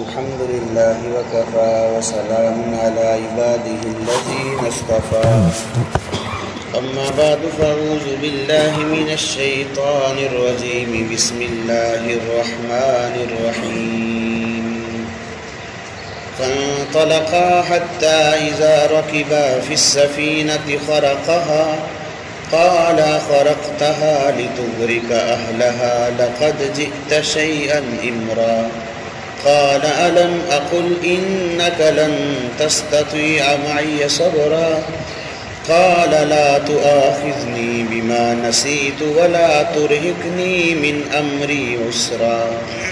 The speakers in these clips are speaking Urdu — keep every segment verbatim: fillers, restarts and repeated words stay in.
الحمد لله وكفى وسلام على عباده الذين اصطفى أما بعد فأعوذ بالله من الشيطان الرجيم بسم الله الرحمن الرحيم فانطلقا حتى إذا ركبا في السفينة خرقها قال خرقتها لتغرق أهلها لقد جئت شيئا إمرا قال ألم أقل إنك لن تستطيع معي صبرا قال لا تؤاخذني بما نسيت ولا ترهقني من أمري عسرا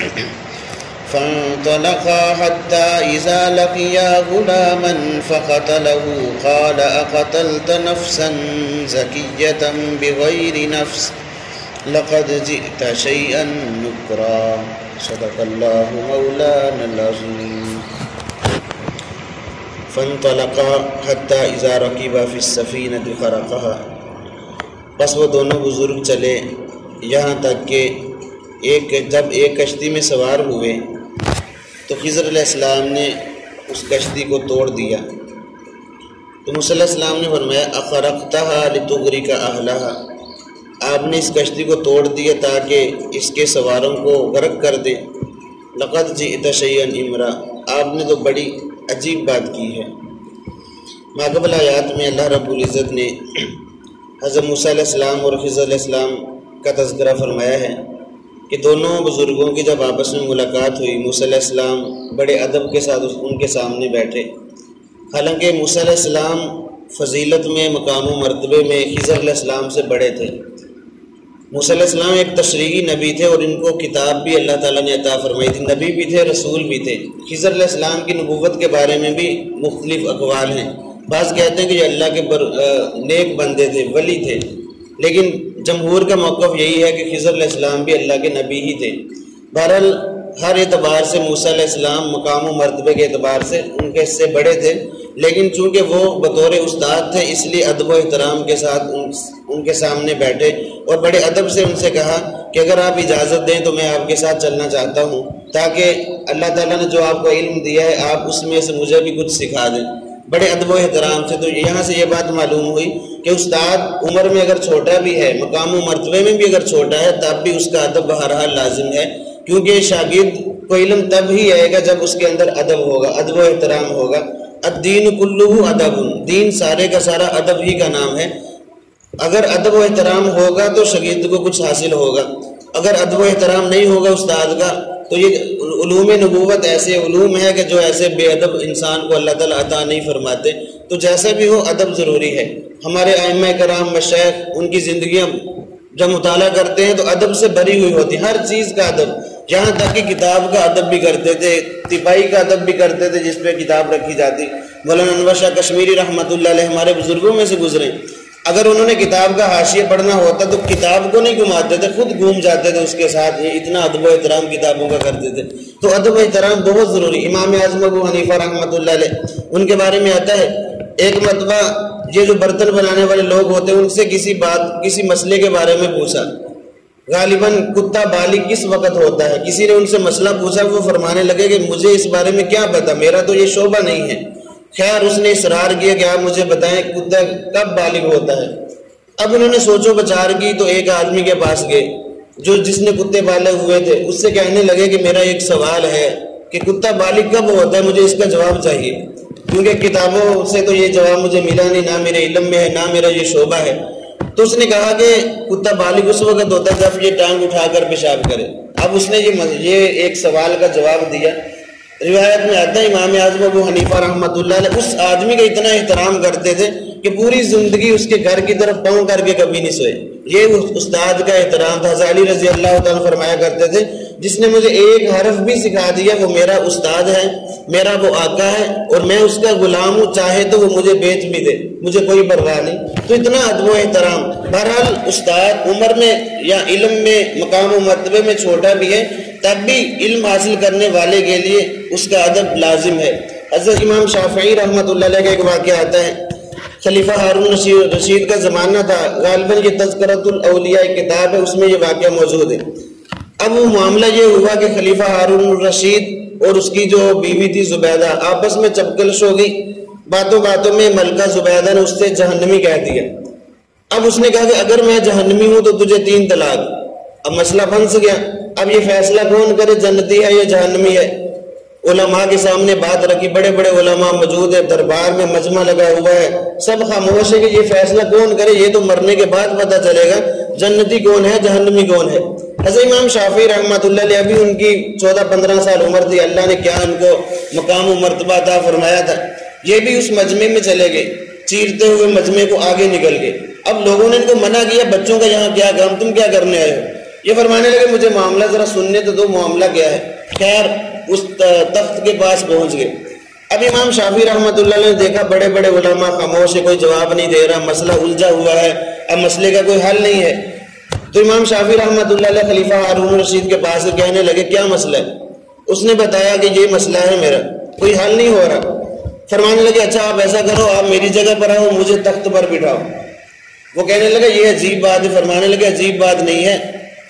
فانطلقا حتى إذا لقيا غلاما فقتله قال أقتلت نفسا زكية بغير نفس لقد جئت شيئا نكرا صدق الله مولانا العظيم فانطلقا حتى إذا ركبا في السفينة خرقها بس وہ دونوں بزرگ چلے یہاں تک کہ ایک جب ایک کشتی میں سوار ہوئے تو خضر علیہ السلام نے اس کشتی کو توڑ دیا تو موسیٰ علیہ السلام نے فرمایا اخرقتها لتغرق اہلها، آپ نے اس کشتی کو توڑ دیا تاکہ اس کے سواروں کو غرق کر دے. لقد جئت شیئا امرا، آپ نے تو بڑی عجیب بات کی ہے. ماقبل آیات میں اللہ رب العزت نے حضرت موسیٰ علیہ السلام اور خضر علیہ السلام کا تذکرہ فرمایا ہے کہ دونوں بزرگوں کی جب آپس میں ملاقات ہوئی موسیٰ علیہ السلام بڑے ادب کے ساتھ ان کے سامنے بیٹھے. حالانکہ موسیٰ علیہ السلام فضیلت میں مقام و مرتبے میں خضر علیہ السلام سے بڑے تھے. موسیٰ علیہ السلام ایک تشریعی نبی تھے اور ان کو کتاب بھی اللہ تعالیٰ نے عطا فرمائی تھی، نبی بھی تھے رسول بھی تھے. خضر علیہ السلام کی نبوت کے بارے میں بھی مختلف اقوال ہیں. بعض کہتے ہیں کہ یہ اللہ کے بر نیک بندے تھے، ولی تھے، لیکن جمہور کا موقف یہی ہے کہ خضر علیہ السلام بھی اللہ کے نبی ہی تھے. بہرحال ہر اعتبار سے موسیٰ علیہ السلام مقام و مرتبے کے اعتبار سے ان کے سے بڑے تھے، لیکن چونکہ وہ بطور استاد تھے اس لیے ادب و احترام کے ساتھ ان ان کے سامنے بیٹھے اور بڑے ادب سے ان سے کہا کہ اگر آپ اجازت دیں تو میں آپ کے ساتھ چلنا چاہتا ہوں تاکہ اللہ تعالیٰ نے جو آپ کو علم دیا ہے آپ اس میں سے مجھے بھی کچھ سکھا دیں. بڑے ادب و احترام سے. تو یہاں سے یہ بات معلوم ہوئی کہ استاد عمر میں اگر چھوٹا بھی ہے، مقام و مرتبے میں بھی اگر چھوٹا ہے، تب بھی اس کا ادب بہرحال لازم ہے، کیونکہ شاگرد کو علم تب ہی آئے گا جب اس کے اندر ادب ہوگا، ادب و احترام ہوگا. الدین کلہ ادب، دین سارے کا سارا ادب ہی کا نام ہے. اگر ادب و احترام ہوگا تو شاگرد کو کچھ حاصل ہوگا، اگر ادب و احترام نہیں ہوگا استاد کا تو یہ علوم نبوت ایسے علوم ہے کہ جو ایسے بے ادب انسان کو اللہ تعالیٰ عطا نہیں فرماتے. تو جیسا بھی ہو ادب ضروری ہے. ہمارے ائمہ کرام مشائخ ان کی زندگیاں جب مطالعہ کرتے ہیں تو ادب سے بھری ہوئی ہوتی، ہر چیز کا ادب، یہاں تک کہ کتاب کا ادب بھی کرتے تھے، طبائی کا ادب بھی کرتے تھے جس پہ کتاب رکھی جاتی. مولانا انور شاہ کشمیری رحمۃ اللہ علیہ ہمارے بزرگوں میں سے گزرے، اگر انہوں نے کتاب کا حاشیہ پڑھنا ہوتا تو کتاب کو نہیں گھماتے تھے، خود گھوم جاتے تھے اس کے ساتھ. یہ اتنا ادب و احترام کتابوں کا کرتے تھے. تو ادب و احترام بہت ضروری. امام اعظم ابو حنیفہ رحمۃ اللہ علیہ ان کے بارے میں آتا ہے ایک مرتبہ یہ جو برتن بنانے والے لوگ ہوتے ہیں ان سے کسی بات کسی مسئلے کے بارے میں پوچھا، غالباً کتا بالغ کس وقت ہوتا ہے، کسی نے ان سے مسئلہ پوچھا، وہ فرمانے لگے کہ مجھے اس بارے میں کیا پتا، میرا تو یہ شعبہ نہیں ہے. خیر اس نے اصرار کیا کہ آپ مجھے بتائیں کتا کب بالغ ہوتا ہے. اب انہوں نے سوچو بچار کی تو ایک آدمی کے پاس گئے جو جس نے کتے بالغ ہوئے تھے، اس سے کہنے لگے کہ میرا ایک سوال ہے کہ کتا بالغ کب ہوتا ہے، مجھے اس کا جواب چاہیے، کیونکہ کتابوں سے تو یہ جواب مجھے ملا نہیں، نہ میرے علم میں ہے، نہ میرا یہ شعبہ ہے. تو اس نے کہا کہ کتا بالغ اس وقت ہوتا ہے جب یہ ٹانگ اٹھا کر پیشاب کرے. اب اس نے یہ یہ ایک سوال کا جواب دیا. روایت میں آتا ہے امام اعظم ابو حنیفہ رحمۃ اللہ علیہ اس آدمی کا اتنا احترام کرتے تھے کہ پوری زندگی اس کے گھر کی طرف پاؤں کر کے کبھی نہیں سوئے. یہ استاد کا احترام تھا. حضرت علی رضی اللہ تعالیٰ فرمایا کرتے تھے جس نے مجھے ایک حرف بھی سکھا دیا وہ میرا استاد ہے، میرا وہ آقا ہے اور میں اس کا غلام ہوں، چاہے تو وہ مجھے بیچ بھی دے، مجھے کوئی پرواہ نہیں. تو اتنا ادب و احترام. بہرحال استاد عمر میں یا علم میں مقام و مرتبے میں چھوٹا بھی ہے تب بھی علم حاصل کرنے والے کے لیے اس کا ادب لازم ہے. حضرت امام شافعی رحمۃ اللہ علیہ کا ایک واقعہ آتا ہے. خلیفہ ہارون رشید کا زمانہ تھا، غالباً یہ تذکرۃ الاولیاء کتاب ہے، اس میں یہ واقعہ موجود ہے. اب وہ معاملہ یہ ہوا کہ خلیفہ ہارون الرشید اور اس کی جو بیوی تھی زبیدہ آپس میں چپکلش ہو گئی. باتوں باتوں میں ملکہ زبیدہ نے اس سے جہنمی کہہ دیا. اب اس نے کہا کہ اگر میں جہنمی ہوں تو تجھے تین طلاق. اب مسئلہ پھنس گیا. اب یہ فیصلہ کون کرے جنتی ہے یا جہنمی ہے؟ علماء کے سامنے بات رکھی, بڑے بڑے علماء موجود ہیں, دربار میں مجمع لگا ہوا ہے, سب خاموش ہے کہ یہ فیصلہ کون کرے. یہ تو مرنے کے بعد پتہ چلے گا جنتی کون ہے جہنمی کون ہے. حضرت امام شافعی رحمۃ اللہ علیہ ابھی ان کی چودہ پندرہ سال عمر تھی, اللہ نے کیا ان کو مقام و مرتبہ عطا فرمایا تھا. یہ بھی اس مجمع میں چلے گئے, چیرتے ہوئے مجمع کو آگے نکل گئے. اب لوگوں نے ان کو منع کیا, بچوں کا یہاں کیا کام, تم کیا کرنے آئے ہو؟ یہ فرمانے لگے مجھے معاملہ ذرا سننے تو دو, معاملہ کیا ہے. خیر اس تخت کے پاس پہنچ گئے. اب امام شافعی رحمۃ اللہ علیہ نے دیکھا بڑے بڑے علماء خاموش ہے, کوئی جواب نہیں دے رہا, مسئلہ الجھا ہوا ہے, اب مسئلے کا کوئی حل نہیں ہے. تو امام شافعی رحمۃ اللہ علیہ خلیفہ ہارون الرشید کے پاس کہنے لگے کیا مسئلہ ہے؟ اس نے بتایا کہ یہ مسئلہ ہے میرا, کوئی حل نہیں ہو رہا. فرمانے لگے اچھا آپ ایسا کرو, آپ میری جگہ پر آؤ, مجھے تخت پر بٹھاؤ. وہ کہنے لگا یہ عجیب بات ہے. فرمانے لگے عجیب بات نہیں ہے,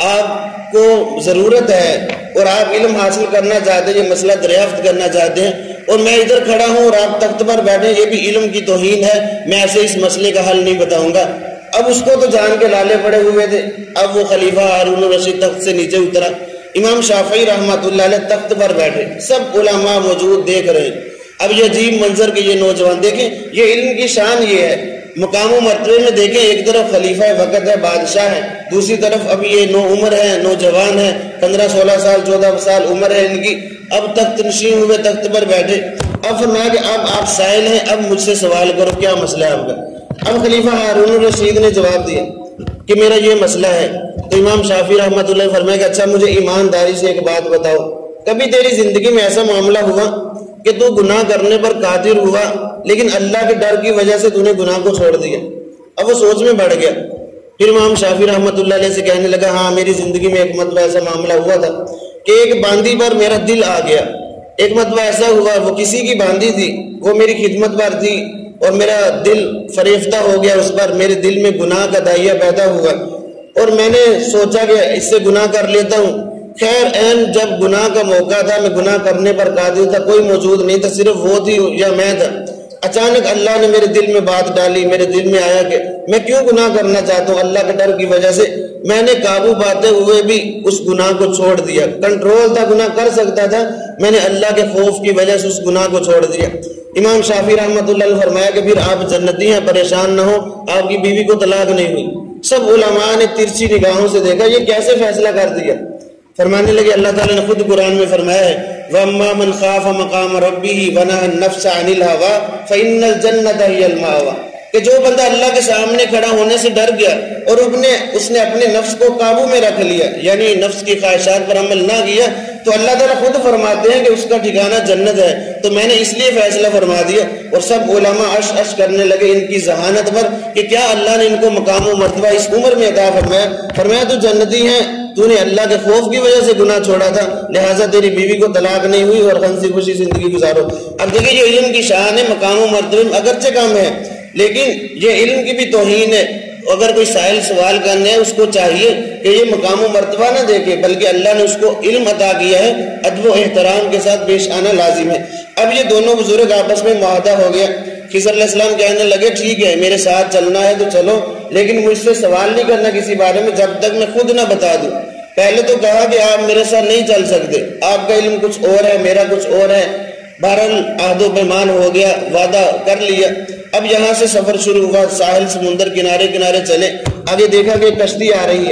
آپ کو ضرورت ہے اور آپ علم حاصل کرنا چاہتے ہیں, یہ مسئلہ دریافت کرنا چاہتے ہیں, اور میں ادھر کھڑا ہوں اور آپ تخت پر بیٹھے, یہ بھی علم کی توہین ہے. میں ایسے اس مسئلے کا حل نہیں بتاؤں گا. اب اس کو تو جان کے لالے پڑے ہوئے تھے. اب وہ خلیفہ ہارون الرشید تخت سے نیچے اترا, امام شافعی رحمۃ اللہ علیہ تخت پر بیٹھے, سب علماء موجود دیکھ رہے ہیں. اب یہ عجیب منظر کہ یہ نوجوان دیکھیں, یہ علم کی شان یہ ہے. مقام و مرتبے میں دیکھیں, ایک طرف خلیفہ وقت ہے, بادشاہ ہے, دوسری طرف اب یہ نو عمر ہے, نوجوان ہے, پندرہ سولہ سال چودہ سال عمر ہے ان کی. اب تخت نشین ہوئے, تخت پر بیٹھے. اب فرمایا کہ اب آپ سائل ہیں, اب مجھ سے سوال کرو کیا مسئلہ ہے آپ کا. اب خلیفہ ہارون الرشید نے جواب دیا کہ میرا یہ مسئلہ ہے. تو امام شافعی رحمۃ اللہ فرمایا کہ اچھا مجھے ایمانداری سے ایک بات بتاؤ, کبھی تیری زندگی میں ایسا معاملہ ہوا کہ تو گناہ کرنے پر قادر ہوا لیکن اللہ کے ڈر کی وجہ سے تو نے گناہ کو چھوڑ دیا؟ اب وہ سوچ میں بڑھ گیا. پھر امام شافعی رحمۃ اللہ علیہ سے کہنے لگا ہاں میری زندگی میں ایک مرتبہ ایسا معاملہ ہوا تھا کہ ایک باندی پر میرا دل آ گیا. ایک مرتبہ ایسا ہوا, وہ کسی کی باندی تھی, وہ میری خدمت پر تھی اور میرا دل فریفتہ ہو گیا اس پر, میرے دل میں گناہ کا داہیہ پیدا ہوا اور میں نے سوچا کہ اس سے گناہ کر لیتا ہوں. خیر عین جب گناہ کا موقع تھا, میں گناہ کرنے پر قادر تھا, کوئی موجود نہیں تھا, صرف وہ تھی یا میں تھا. اچانک اللہ نے میرے دل میں بات ڈالی, میرے دل میں آیا کہ میں کیوں گناہ کرنا چاہتا ہوں. اللہ کے ڈر کی وجہ سے میں نے قابو پاتے ہوئے بھی اس گناہ کو چھوڑ دیا. کنٹرول تھا, گناہ کر سکتا تھا, میں نے اللہ کے خوف کی وجہ سے اس گناہ کو چھوڑ دیا. امام شافعی رحمۃ اللہ علیہ فرمایا کہ پھر آپ جنتی ہیں, پریشان نہ ہو, آپ کی بیوی کو طلاق نہیں ہوئی. سب علماء نے ترچھی نگاہوں سے دیکھا یہ کیسے فیصلہ کر دیا. فرمانے لگے اللہ تعالیٰ نے خود قرآن میں فرمایا ہے وَأَمَّا مَنْ خَافَ مَقَامَ رَبِّهِ وَنَهَى النَّفْسَ عَنِ الْهَوَىٰ فَإِنَّ الْجَنَّةَ هِيَ الْمَأْوَىٰ, کہ جو بندہ اللہ کے سامنے کھڑا ہونے سے ڈر گیا اور اپنے اس نے اپنے نفس کو قابو میں رکھ لیا, یعنی نفس کی خواہشات پر عمل نہ کیا, تو اللہ تعالیٰ خود فرماتے ہیں کہ اس کا ٹھکانہ جنت ہے. تو میں نے اس لیے فیصلہ فرما دیا. اور سب علماء عش عش کرنے لگے ان کی ذہانت پر کہ کیا اللہ نے ان کو مقام و مرتبہ اس عمر میں عطا فرمایا. فرمایا تو جنتی ہیں, تو نے اللہ کے خوف کی وجہ سے گناہ چھوڑا تھا, لہٰذا تیری بیوی کو طلاق نہیں ہوئی اور ہنسی خوشی زندگی گزارو. اب دیکھیں یہ علم کی شان ہے, مقام و مرتبے میں اگرچہ کام ہے لیکن یہ علم کی بھی توہین ہے. اگر کوئی سائل سوال کرنے ہے اس کو چاہیے کہ یہ مقام و مرتبہ نہ دیکھے بلکہ اللہ نے اس کو علم عطا کیا ہے, ادب و احترام کے ساتھ پیش آنا لازم ہے. اب یہ دونوں بزرگ آپس میں معاہدہ ہو گیا. خضر علیہ السلام کہنے لگے ٹھیک ہے میرے ساتھ چلنا ہے تو چلو, لیکن مجھ سے سوال نہیں کرنا کسی بارے میں جب تک میں خود نہ بتا دوں. پہلے تو کہا کہ آپ میرے ساتھ نہیں چل سکتے, آپ کا علم کچھ اور ہے, میرا کچھ اور ہے. بہرحال عہد و پیمان ہو گیا, وعدہ کر لیا. اب یہاں سے سفر شروع ہوا, ساحل سمندر کنارے کنارے چلے. آگے دیکھا کہ کشتی آ رہی ہے.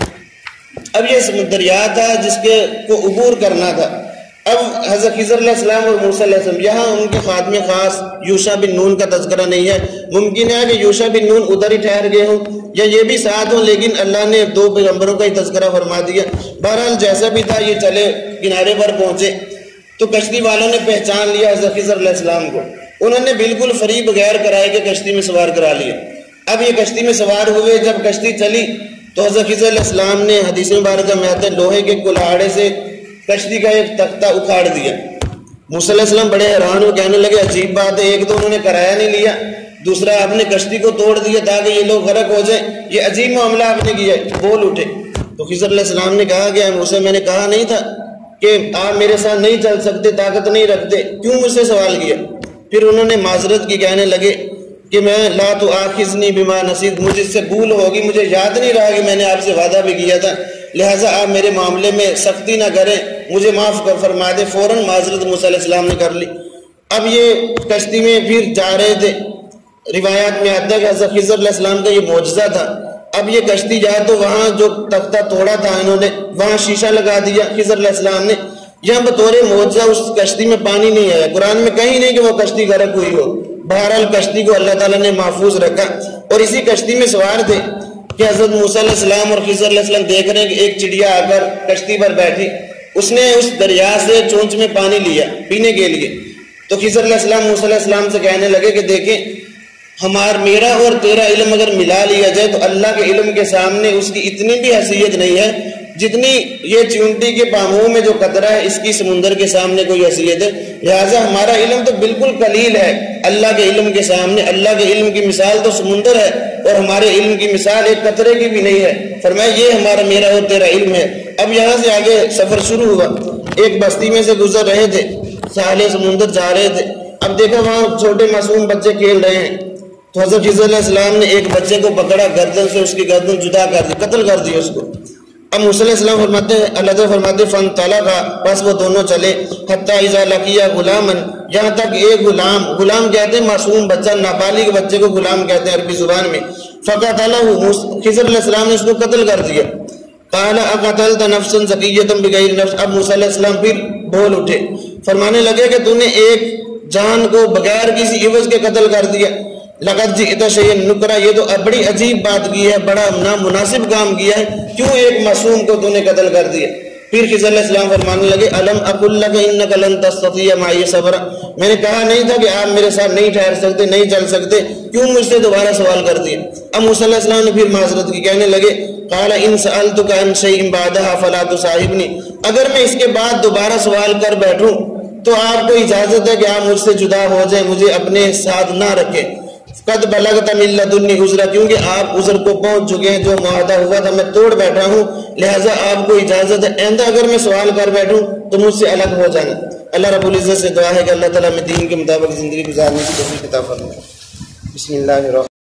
اب یہ دریا تھا جس کے کو عبور کرنا تھا. اب حضرت خضر علیہ السلام اور موسیٰ علیہ السلام, یہاں ان کے خاتم خاص یوشع بن نون کا تذکرہ نہیں ہے. ممکن ہے کہ یوشع بن نون ادھر ہی ٹھہر گئے ہوں یا یہ بھی ساتھ ہوں, لیکن اللہ نے دو پیغمبروں کا ہی تذکرہ فرما دیا. بہرحال جیسا بھی تھا یہ چلے, کنارے پر پہنچے تو کشتی والوں نے پہچان لیا حضرت خضر علیہ السلام کو. انہوں نے بالکل فری بغیر کرائے کہ کشتی میں سوار کرا لیا. اب یہ کشتی میں سوار ہوئے, جب کشتی چلی تو حضرت خضر علیہ السلام نے حدیث مبارکہ میں آتے لوہے کے کلاڑے سے کشتی کا ایک تختہ اکھاڑ دیا. موسیٰ علیہ السلام بڑے حیران ہو, کہنے لگے عجیب بات ہے, ایک تو انہوں نے کرایہ نہیں لیا, دوسرا آپ نے کشتی کو توڑ دیا تاکہ یہ لوگ غرق ہو جائیں, یہ عجیب معاملہ آپ نے کیا. بول اٹھے تو خضر علیہ السلام نے کہا کہ موسیٰ میں نے کہا نہیں تھا کہ آپ میرے ساتھ نہیں چل سکتے، طاقت نہیں رکھتے، کیوں مجھ سے سوال کیا؟ پھر انہوں نے معذرت کی، کہنے لگے کہ میں لا تؤاخذنی بما نسیت، مجھے اس سے بھول ہوگی، مجھے یاد نہیں رہا کہ میں نے آپ سے وعدہ بھی کیا تھا، لہٰذا آپ میرے معاملے میں سختی نہ کریں، مجھے معاف کر فرما دیں۔ فوراً معذرت موسیٰ علیہ السلام نے کر لی۔ اب یہ کشتی میں پھر جا رہے تھے، روایات میں آتا ہے کہ حضرت خضر علیہ السلام کا یہ معجزہ تھا۔ اب یہ کشتی جائے تو وہاں جو تختہ توڑا تھا انہوں نے، وہاں شیشہ لگا دیا خضر علیہ السلام نے، یہاں بطور معجزہ اس کشتی میں پانی نہیں آیا، قرآن میں کہیں نہیں کہ وہ کشتی غرق ہوئی ہو، بہرحال کشتی کو اللہ تعالیٰ نے محفوظ رکھا۔ اور اسی کشتی میں سوار تھے کہ حضرت موسیٰ علیہ السلام اور خضر علیہ السلام دیکھ رہے ہیں کہ ایک چڑیا آ کر کشتی پر بیٹھی، اس نے اس دریا سے چونچ میں پانی لیا پینے کے لیے، تو خضر علیہ السلام موسیٰ علیہ السلام سے کہنے لگے کہ دیکھیں ہمار میرا اور تیرا علم اگر ملا لیا جائے تو اللہ کے علم کے سامنے اس کی اتنی بھی حیثیت نہیں ہے جتنی یہ چونٹی کے پاموں میں جو قطرہ ہے اس کی سمندر کے سامنے کوئی حیثیت ہے، لہٰذا ہمارا علم تو بالکل قلیل ہے اللہ کے علم کے سامنے۔ اللہ کے علم کی مثال تو سمندر ہے اور ہمارے علم کی مثال ایک قطرے کی بھی نہیں ہے۔ فرمایا یہ ہمارا میرا اور تیرا علم ہے۔ اب یہاں سے آگے سفر شروع ہوا، ایک بستی میں سے گزر رہے تھے، ساحل سمندر جا رہے تھے، اب دیکھا وہاں چھوٹے معصوم بچے کھیل رہے ہیں، تو حضرت خضر علیہ السلام نے ایک بچے کو پکڑا، گردن سے اس کی گردن جدا کر دی، قتل کر دیا اس کو۔ اب موسیٰ علیہ السلام فرماتے ہیں، اللہ تعالیٰ فرماتے ہیں فانطلقا، بس وہ دونوں چلے، حتی اذا لقیا غلاما، یہاں تک ایک غلام، غلام کہتے ہیں معصوم بچہ، نابالغ بچے کو غلام کہتے ہیں عربی زبان میں، فقتلہ، خضر علیہ السلام نے اس کو قتل کر دیا۔ قال اقتلت نفسا زکیۃ بغیر نفس، اب موسیٰ علیہ السلام پھر بول اٹھے، فرمانے لگے کہ تو نے ایک جان کو بغیر کسی عوض کے قتل کر دیا، لقد جئت شیئا نکرا، یہ تو بڑی عجیب بات کی ہے، بڑا نامناسب کام کیا ہے، کیوں ایک معصوم کو تو نے قتل کر دیا؟ پھر خضر علیہ السلام فرمانے لگے الم اقل لک انک لن تستطیع معی صبرا، میں نے کہا نہیں تھا کہ آپ میرے ساتھ نہیں ٹھہر سکتے، نہیں چل سکتے، کیوں مجھ سے دوبارہ سوال کر دیا؟ اب موسیٰ علیہ السلام نے پھر معذرت کی، کہنے لگے قال ان سألتک عن شیء بعدها فلا تصاحبنی، اگر میں اس کے بعد دوبارہ سوال کر بیٹھوں تو آپ کو اجازت ہے کہ آپ مجھ سے جدا ہو جائیں، مجھے اپنے ساتھ نہ رکھیں۔ قد بلغت من لدنی عذرا، کیونکہ آپ عذر کو پہنچ چکے ہیں، جو معاہدہ ہوا تھا میں توڑ بیٹھا ہوں، لہٰذا آپ کو اجازت ہے آئندہ اگر میں سوال کر بیٹھوں تو مجھ سے الگ ہو جانا۔ اللہ رب العزت سے دعا ہے کہ اللہ تعالیٰ میں دین کے مطابق زندگی گزارنے کی توفیق عطا فرمائے۔ بسم اللہ الرحمن